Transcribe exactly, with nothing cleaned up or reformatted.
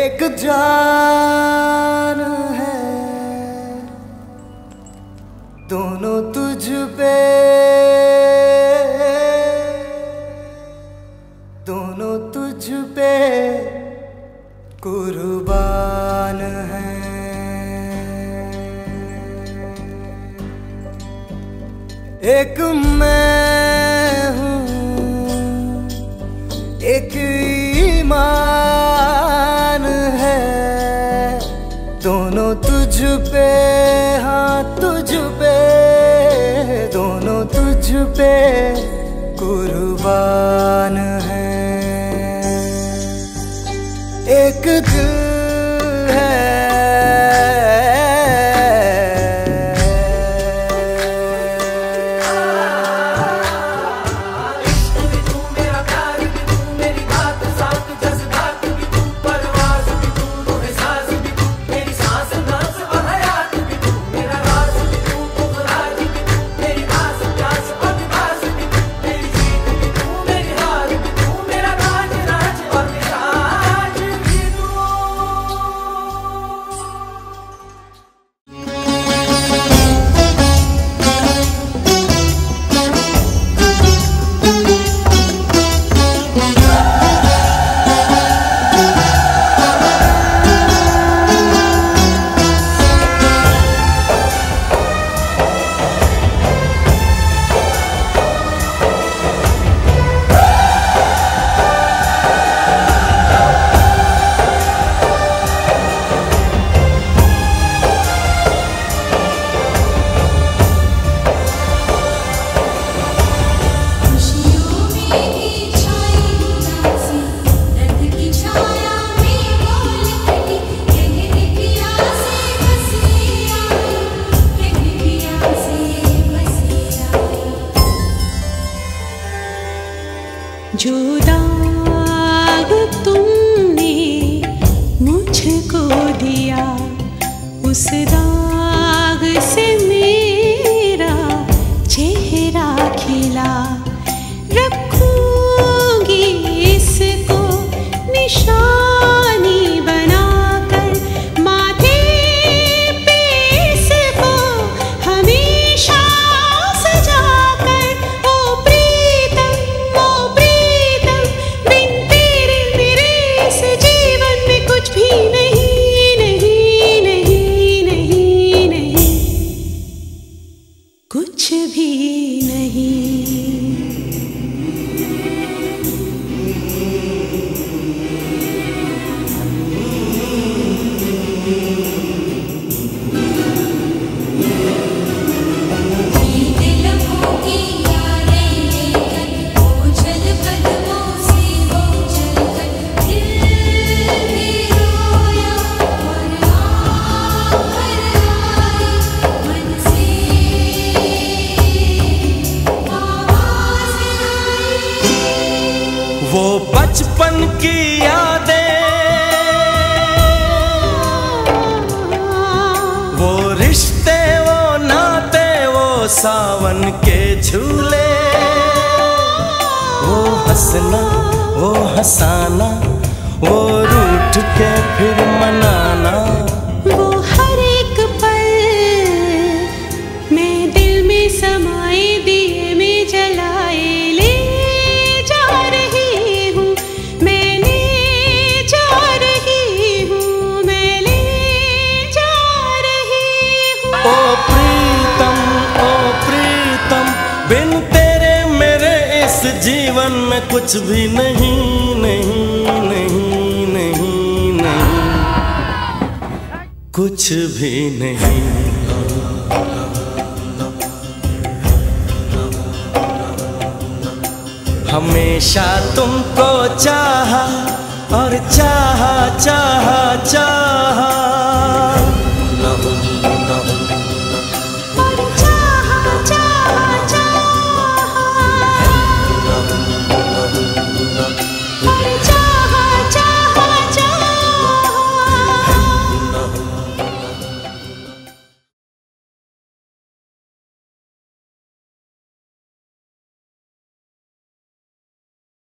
एक जान है दोनों तुझ पे, दोनों तुझ पे कुर्बान है। एक मैं हूँ एक ईमान है, दोनों तुझ पे, हाँ तुझ पे, दोनों तुझ पे कुर्बान है। एक दिल है जो दाग तुमने मुझको दिया, उस दाग से मेरा चेहरा खिला। रखूंगी इसको निशानी बनाकर, माथे पे इसको हमेशा सजाकर। ओ प्रीतम, ओ प्रीतम, बिन तेरे मेरे इस जीवन में कुछ भी नहीं, नहीं, नहीं, नहीं, नहीं, कुछ भी नहीं। वो बचपन की यादें, वो रिश्ते, वो नाते, वो सावन के झूले, वो हंसना, वो हंसाना, वो रूठ के फिर मनाना। वो हर एक पल मैं दिल में समाए दिए में जलाए ले जा रही हूँ, मैं ले जा रही हूँ, मैं ले जा रही हूँ। ओ प्रीतम, ओ प्रीतम, बिन तेरे मेरे इस जीवन में कुछ भी नहीं, नहीं, नहीं, नहीं, नहीं, कुछ भी नहीं। हमेशा तुमको चाहा और चाहा, चाहा, चाहा।